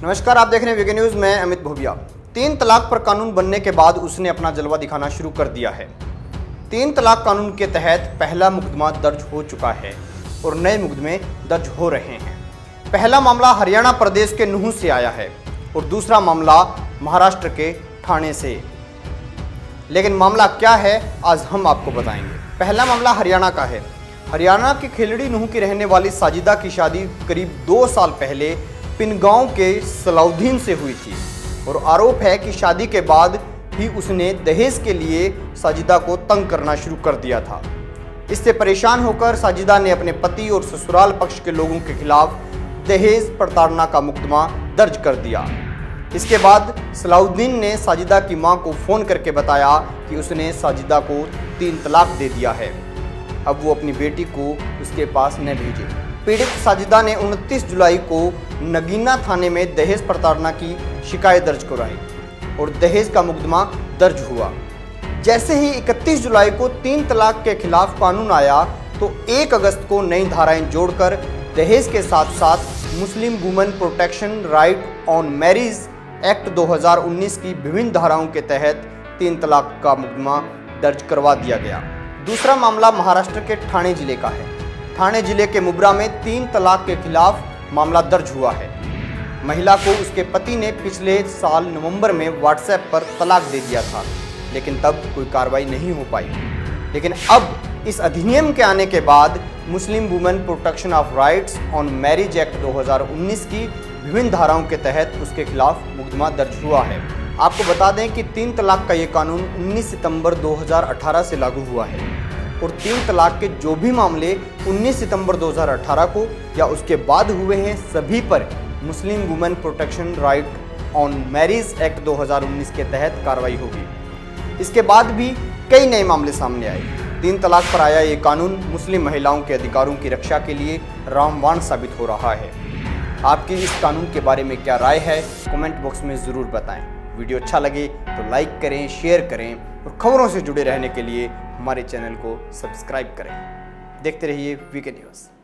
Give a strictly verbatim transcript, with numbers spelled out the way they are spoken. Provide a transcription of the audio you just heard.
नमस्कार, आप देख रहे हैं वीके न्यूज़ में अमित भोबिया। तीन तलाक पर कानून बनने के बाद उसने अपना जलवा दिखाना शुरू कर दिया है। तीन तलाक कानून के तहत पहला मुकदमा दर्ज हो चुका है और नए मुकदमे दर्ज हो रहे हैं। पहला मामला हरियाणा प्रदेश के नूह से आया है और दूसरा मामला महाराष्ट्र के ठाणे से। लेकिन मामला क्या है, आज हम आपको बताएंगे। पहला मामला हरियाणा का है। हरियाणा के खेलड़ी नूह की रहने वाली साजिदा की शादी करीब दो साल पहले पिनगांव के सलाउद्दीन से हुई थी और आरोप है कि शादी के बाद ही उसने दहेज के लिए साजिदा को तंग करना शुरू कर दिया था। इससे परेशान होकर साजिदा ने अपने पति और ससुराल पक्ष के लोगों के खिलाफ दहेज प्रताड़ना का मुकदमा दर्ज कर दिया। इसके बाद सलाउद्दीन ने साजिदा की मां को फोन करके बताया कि उसने साजिदा को तीन तलाक दे दिया है, अब वो अपनी बेटी को उसके पास न भेजे। पीड़ित साजिदा ने उनतीस जुलाई को नगीना थाने में दहेज प्रताड़ना की शिकायत दर्ज कराई और दहेज का मुकदमा दर्ज हुआ। जैसे ही इकतीस जुलाई को तीन तलाक के खिलाफ कानून आया तो एक अगस्त को नई धाराएं जोड़कर दहेज के साथ साथ Muslim women protection right on marriage act दो हज़ार उन्नीस की विभिन्न धाराओं के तहत तीन तलाक का मुकदमा दर्ज करवा दिया गया। दूसरा मामला महाराष्ट्र के ठाणे जिले का है। ठाणे जिले के मुंब्रा में तीन तलाक के खिलाफ मामला दर्ज हुआ है। महिला को उसके पति ने पिछले साल नवंबर में व्हाट्सएप पर तलाक दे दिया था, लेकिन तब कोई कार्रवाई नहीं हो पाई। लेकिन अब इस अधिनियम के आने के बाद Muslim women protection of rights on marriage act दो हज़ार उन्नीस की विभिन्न धाराओं के तहत उसके खिलाफ मुकदमा दर्ज हुआ है। आपको बता दें कि तीन तलाक का ये कानून उन्नीस सितंबर दो हज़ार अठारह से लागू हुआ है और तीन तलाक के जो भी मामले उन्नीस सितंबर दो हज़ार अठारह को या उसके बाद हुए हैं, सभी पर Muslim women protection right on marriage act दो हज़ार उन्नीस के तहत कार्रवाई होगी। इसके बाद भी कई नए मामले सामने आए। तीन तलाक पर आया ये कानून मुस्लिम महिलाओं के अधिकारों की रक्षा के लिए रामबाण साबित हो रहा है। आपकी इस कानून के बारे में क्या राय है, कमेंट बॉक्स में ज़रूर बताएं। वीडियो अच्छा लगे तो लाइक करें, शेयर करें और खबरों से जुड़े रहने के लिए हमारे चैनल को सब्सक्राइब करें। देखते रहिए वीके न्यूज़।